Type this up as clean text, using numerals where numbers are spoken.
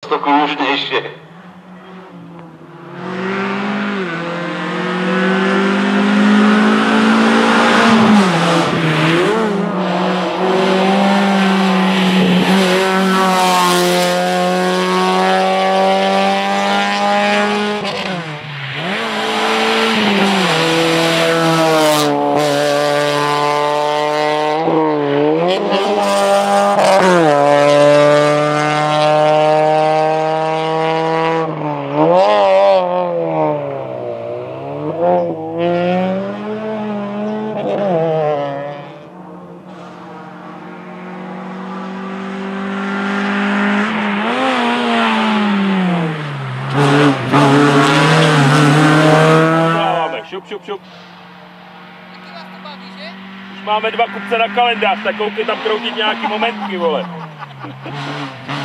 to krušnější. Šup. Už máme 2 kupce na kalendář, tak koukej tam kroutit nějaký momentky, vole.